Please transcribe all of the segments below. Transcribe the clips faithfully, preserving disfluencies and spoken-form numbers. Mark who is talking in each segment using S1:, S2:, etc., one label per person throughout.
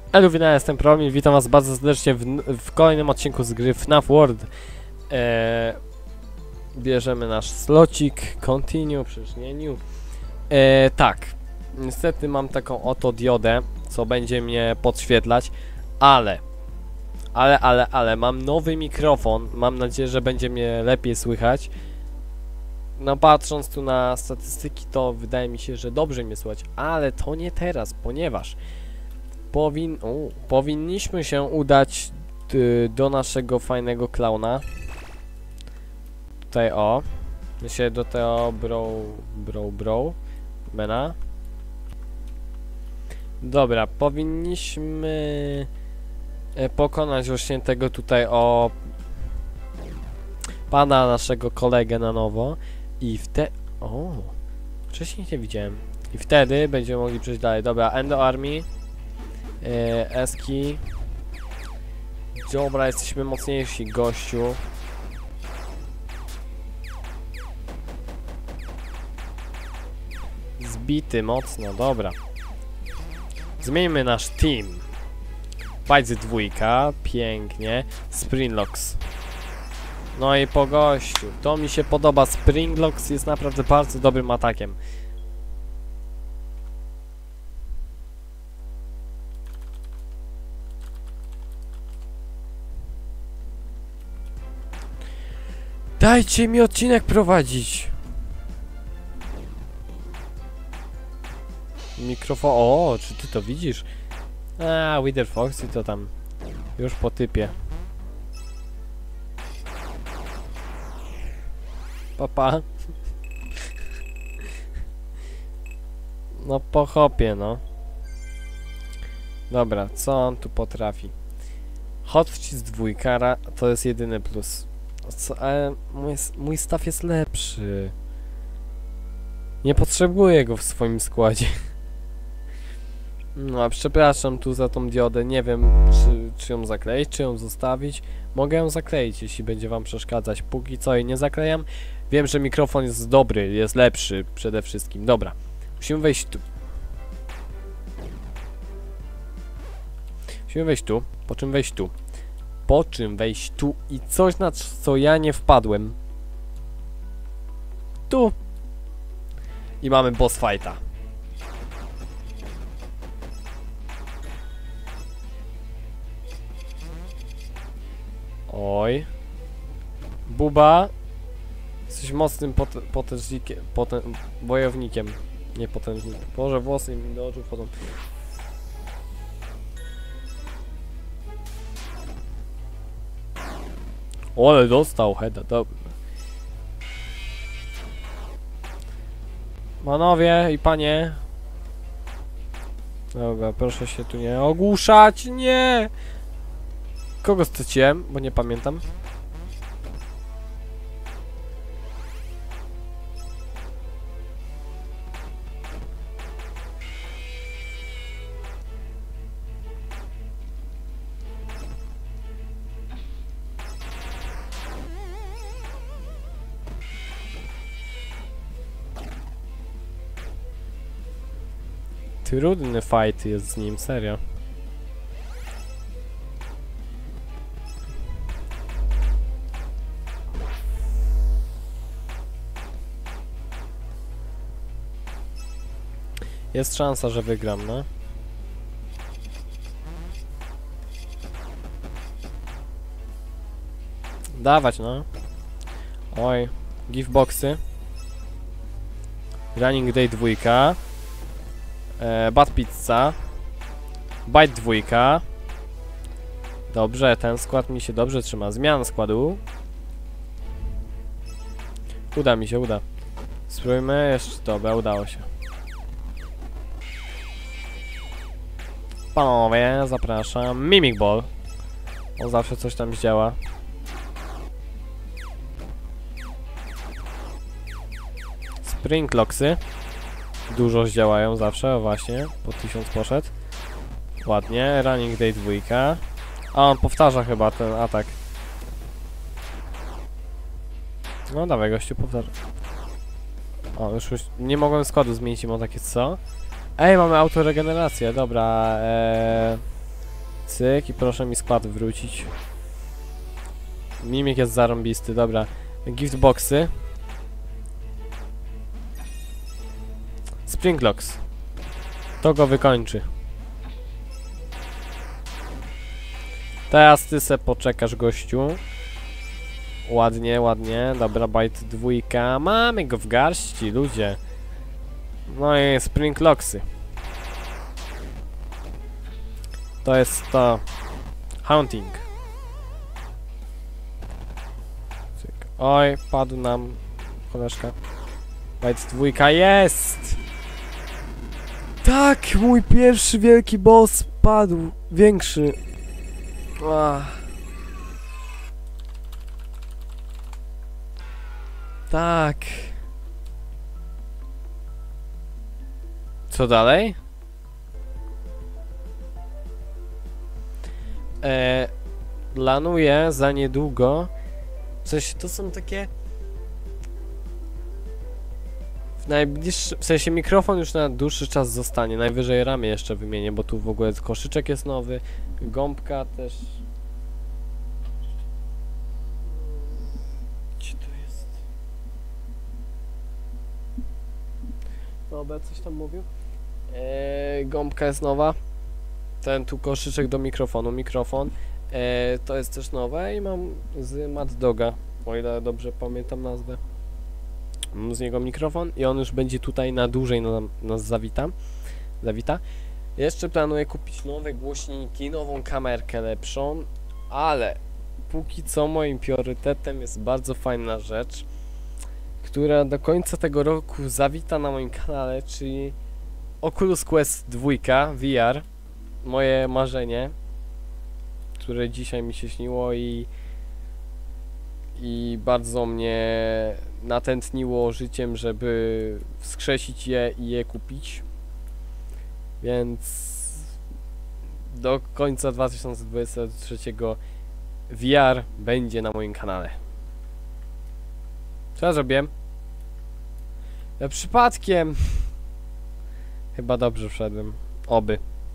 S1: Eluwina, jestem Promil, witam was bardzo serdecznie w, w kolejnym odcinku z gry F N A F World. Eee, bierzemy nasz slocik, continue, przecież nie new. Eee, tak, niestety mam taką oto diodę, co będzie mnie podświetlać, ale, ale, ale, ale, mam nowy mikrofon, mam nadzieję, że będzie mnie lepiej słychać. No patrząc tu na statystyki, to wydaje mi się, że dobrze mnie słychać, ale to nie teraz, ponieważ Powin u, powinniśmy się udać y, do naszego fajnego klauna. Tutaj o. Myślę do tego bro, bro, bro. Mena. Dobra, powinniśmy e, pokonać właśnie tego tutaj o pana naszego kolegę na nowo. I wtedy... O! Wcześniej nie widziałem. I wtedy będziemy mogli przejść dalej. Dobra, Endo Army. Eee, Eski. Dobra, jesteśmy mocniejsi, gościu. Zbity mocno, dobra. Zmieńmy nasz team. Pajdzy dwójka, pięknie. Springlocks. No i po gościu. To mi się podoba. Springlocks jest naprawdę bardzo dobrym atakiem. Dajcie mi odcinek prowadzić. Mikrofon. O, czy ty to widzisz? A, Wither Foxy to tam już po typie. Papa. No po hopie, no. Dobra, co on tu potrafi? Hot wcisk dwójka, to jest jedyny plus. Co, ale mój, mój staw jest lepszy. Nie potrzebuję go w swoim składzie. No, a przepraszam tu za tą diodę. Nie wiem, czy, czy ją zakleić, czy ją zostawić. Mogę ją zakleić, jeśli będzie wam przeszkadzać. Póki co jej nie zaklejam. Wiem, że mikrofon jest dobry, jest lepszy przede wszystkim. Dobra, musimy wejść tu. Musimy wejść tu, po czym wejść tu. Po czym wejść tu i coś, na co ja nie wpadłem. Tu. I mamy boss fighta. Oj. Buba. Jesteś mocnym pot potężnikiem, potę wojownikiem. Nie potężnikiem. Boże, włosy mi do oczu wchodzą. Ole, dostał heada, dobra. Panowie i panie. Dobra, proszę się tu nie ogłuszać, nie! Kogo straciłem, bo nie pamiętam. Trudny fight jest z nim, serio. Jest szansa, że wygram, no. Dawać, no. Oj, giftboxy. Running Day dwójka. E, Bad Pizza. Bite dwójka. Dobrze, ten skład mi się dobrze trzyma. Zmiana składu. Uda mi się, uda. Spróbujmy jeszcze. Dobra, udało się. Panowie, zapraszam. Mimic Ball. On zawsze coś tam zdziała. Springlocksy. Dużo zdziałają zawsze, o właśnie. Po tysiąc poszedł. Ładnie. Running Day dwójka. A on powtarza chyba ten atak. No dawaj gościu, powtarza. O, już, już nie mogłem składu zmienić, mam takie co? Ej, mamy autoregenerację, dobra. Ee, Cyk i proszę mi skład wrócić. Mimik jest zarąbisty, dobra. Giftboxy. Springlocks. To go wykończy. Teraz ty se poczekasz, gościu. Ładnie, ładnie. Dobra, bite dwójka. Mamy go w garści, ludzie. No i Springlocksy. To jest to... Hunting. Cyk. Oj, padł nam koleżka. Bite dwójka jest! Tak, mój pierwszy wielki boss padł. Większy. Ach. Tak. Co dalej? E, planuję za niedługo. Coś, to są takie... W najbliższy... W sensie mikrofon już na dłuższy czas zostanie. Najwyżej ramię jeszcze wymienię, bo tu w ogóle koszyczek jest nowy. Gąbka też... Gdzie to jest? Dobra, coś tam mówił. Eee, gąbka jest nowa. Ten tu koszyczek do mikrofonu, mikrofon. Eee, to jest też nowe i mam z Mad Doga, o ile dobrze pamiętam nazwę. Mam z niego mikrofon i on już będzie tutaj na dłużej na, nas zawita. zawita. Jeszcze planuję kupić nowe głośniki, nową kamerkę lepszą, ale póki co moim priorytetem jest bardzo fajna rzecz, która do końca tego roku zawita na moim kanale, czyli Oculus Quest dwa V R. Moje marzenie, które dzisiaj mi się śniło i i bardzo mnie natętniło życiem, żeby wskrzesić je i je kupić. Więc do końca dwa tysiące dwudziestego trzeciego V R będzie na moim kanale. Co ja zrobiłem? Ja przypadkiem chyba dobrze wszedłem. Oby.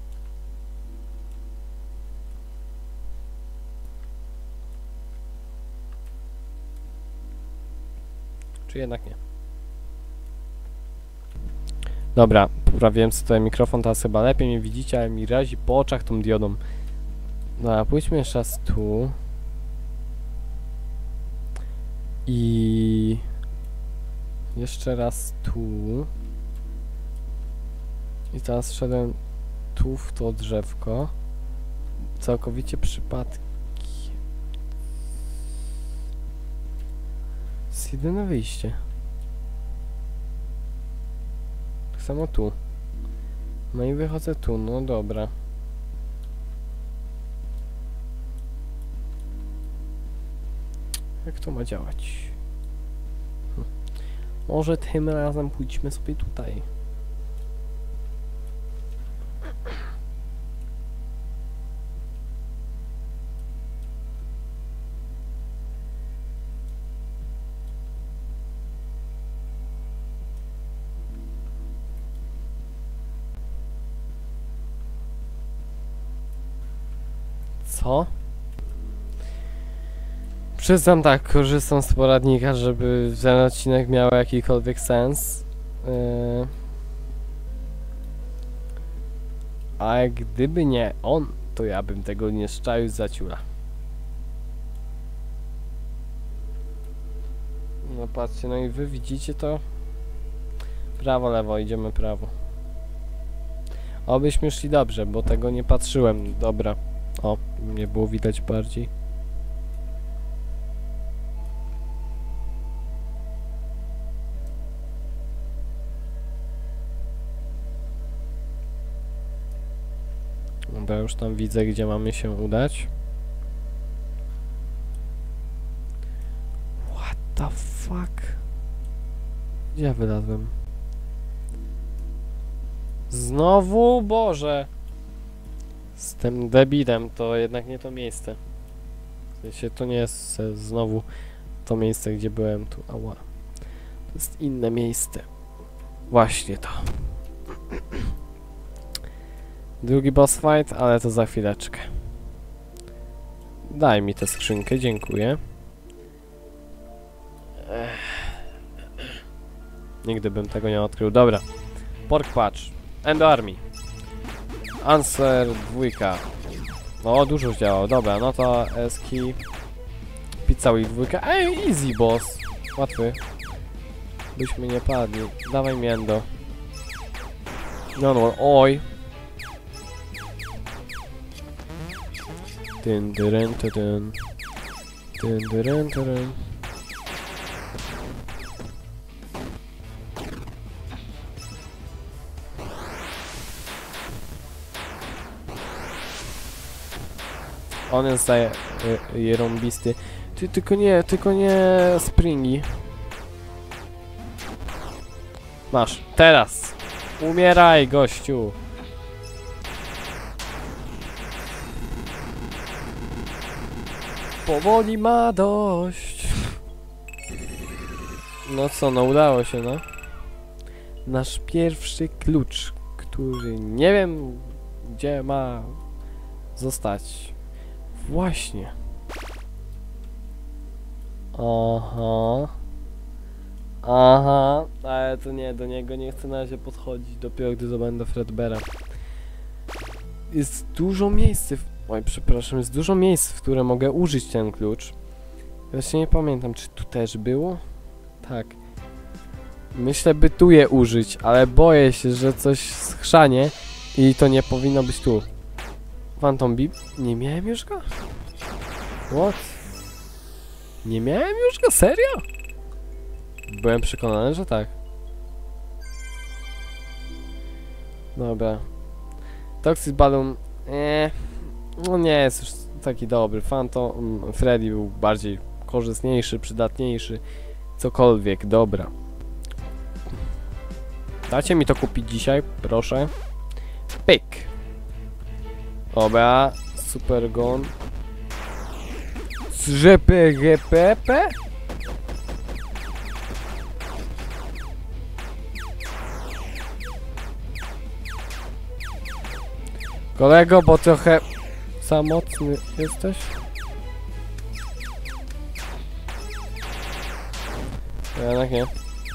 S1: Czy jednak nie? Dobra, poprawiłem sobie tutaj mikrofon, teraz chyba lepiej mnie widzicie, ale mi razi po oczach tą diodą. Dobra, pójdźmy jeszcze raz tu. I... Jeszcze raz tu. I teraz szedłem tu w to drzewko. Całkowicie przypadki. Jest jedyne wyjście. Tak samo tu. No i wychodzę tu, no dobra. Jak to ma działać? Hm. Może tym razem pójdźmy sobie tutaj. Co? Przyznam tak, korzystam z poradnika, żeby ten odcinek miał jakikolwiek sens. Yy... A gdyby nie on, to ja bym tego nie szczaił za ciula. No patrzcie, no i wy widzicie to? Prawo, lewo, idziemy prawo. Obyśmy szli dobrze, bo tego nie patrzyłem. Dobra. O, nie było widać bardziej. Dobra, już tam widzę, gdzie mamy się udać. What the fuck? Gdzie ja wylazłem? Znowu? Boże! Z tym debilem to jednak nie to miejsce. W sensie to nie jest e, znowu to miejsce, gdzie byłem tu. Ała. To jest inne miejsce. Właśnie to. Drugi boss fight, ale to za chwileczkę. Daj mi tę skrzynkę, dziękuję. Ech. Nigdy bym tego nie odkrył. Dobra. Pork patch. End army. Answer dwójka. O, dużo już działało. Dobra, no to eski. Pizza i dwójka. Ej, easy boss. Łatwy. Byśmy nie padli. Dawaj międo. No, no, oj. Dyn, dyryn, dyn. Dyn, dyryn, dyryn. On jest za jerąbisty. Ty, tylko nie, tylko nie springi. Masz, teraz. Umieraj, gościu. Powoli ma dość. No co, no udało się, no. Nasz pierwszy klucz, który nie wiem, gdzie ma zostać. Właśnie. Aha. Aha. Ale to nie, do niego nie chcę na razie podchodzić, dopiero gdy zdobędę Fredbeara. Jest dużo miejsc, w... Oj, przepraszam, jest dużo miejsc, w które mogę użyć ten klucz. Właśnie nie pamiętam, czy tu też było? Tak. Myślę, by tu je użyć, ale boję się, że coś schrzanie i to nie powinno być tu. Phantom Bee? Nie miałem już go? What? Nie miałem już go? Serio? Byłem przekonany, że tak. Dobra. Toxic Balloon. Eee, no nie jest już taki dobry. Phantom Freddy był bardziej korzystniejszy, przydatniejszy. Cokolwiek, dobra. Dacie mi to kupić dzisiaj, proszę. Pyk. Dobra, super gon. Z P G P P? Kolego, bo trochę za mocny jesteś? Jednak nie.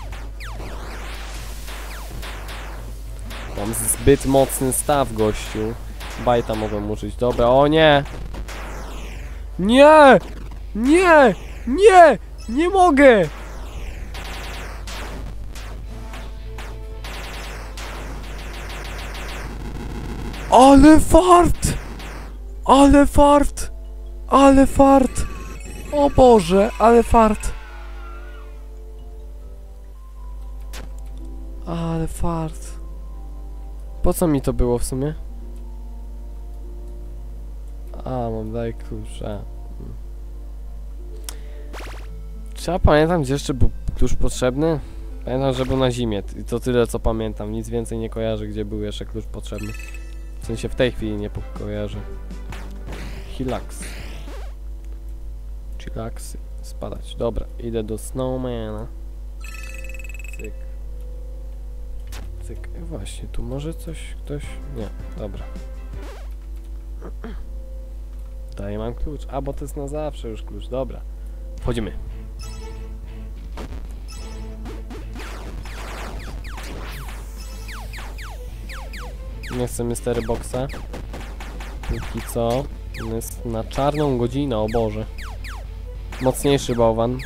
S1: Mam zbyt mocny staw, gościu. Bajta mogłem użyć. Dobra, o nie! Nie! Nie! Nie! Nie mogę! Ale fart! Ale fart! Ale fart! O Boże, ale fart! Ale fart! Po co mi to było w sumie? A, mam daj klucz, a. Trzeba pamiętam, gdzie jeszcze był klucz potrzebny? Pamiętam, że był na zimie i to tyle, co pamiętam. Nic więcej nie kojarzę, gdzie był jeszcze klucz potrzebny. W sensie w tej chwili nie kojarzę. Chillax. Chillax. Spadać. Dobra, idę do Snowmana. Cyk. Cyk. I właśnie, tu może coś ktoś... Nie, dobra. Tutaj mam klucz. A, bo to jest na zawsze już klucz. Dobra. Wchodzimy. Nie chcę Mystery Boxa. Póki co. On jest na czarną godzinę, o Boże. Mocniejszy bałwan.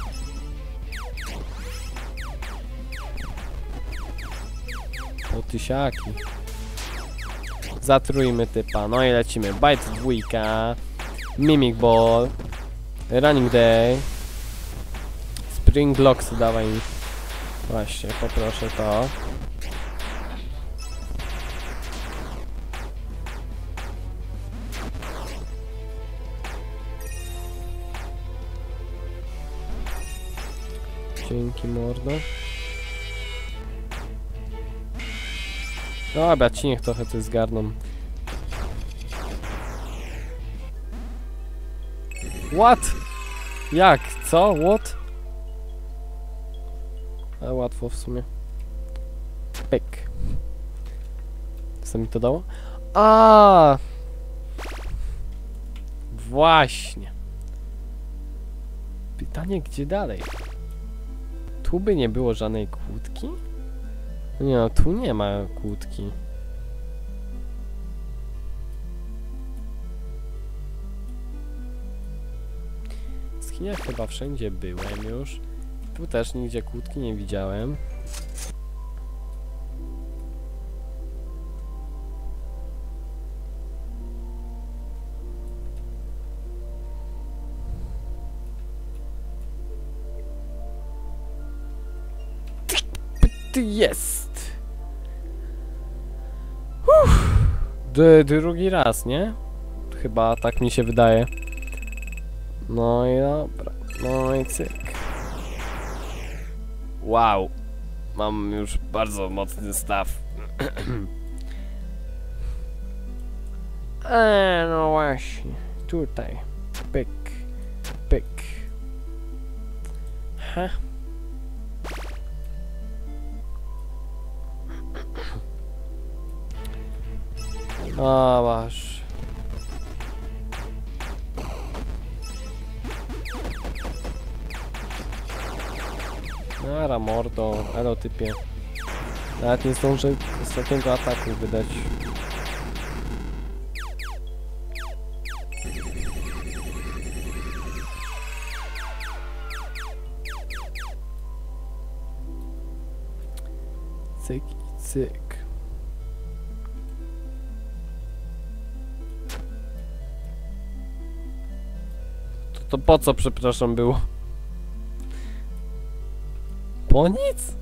S1: O tysiaki. Zatrójmy typa. No i lecimy. Bite dwójka. Mimic Ball. Running Day. Spring Locks dawaj mi. Właśnie, poproszę to. Dzięki, mordo. Dobra, ci niech trochę coś zgarną. What? Jak? Co? What? A łatwo w sumie. Pyk. Co mi to dało? A. Właśnie. Pytanie, gdzie dalej? Tu by nie było żadnej kłódki? Nie no, tu nie ma kłódki. W skiniach chyba wszędzie byłem już. Tu też nigdzie kłódki nie widziałem. Jest! Uff. D drugi raz, nie? Chyba tak mi się wydaje. No i dobra. No i cyk. Wow. Mam już bardzo mocny staw. Eee, no właśnie. Tutaj. Pyk. Pyk. Ha. O, masz. Nara mordo, elo typie. Nawet nie zdążę ostatniego ataku wydać. Cyk i cyk. To, to po co, przepraszam, było? Po nic?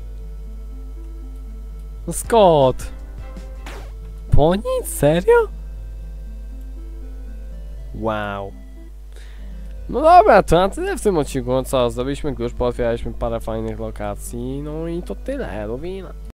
S1: No skąd? Po nic? Serio? Wow. No dobra, to na tyle w tym odcinku. No co, zrobiliśmy klucz, pootwieraliśmy parę fajnych lokacji. No i to tyle, Elowina.